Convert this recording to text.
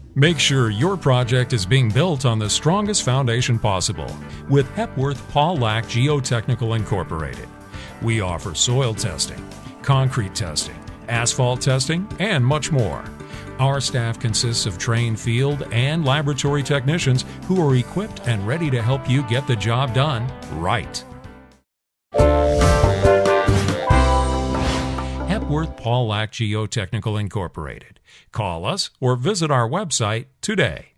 Make sure your project is being built on the strongest foundation possible with Hepworth-Pawlak Geotechnical Incorporated. We offer soil testing, concrete testing, asphalt testing, and much more. Our staff consists of trained field and laboratory technicians who are equipped and ready to help you get the job done right. Hepworth-Pawlak Geotechnical Incorporated. Call us or visit our website today.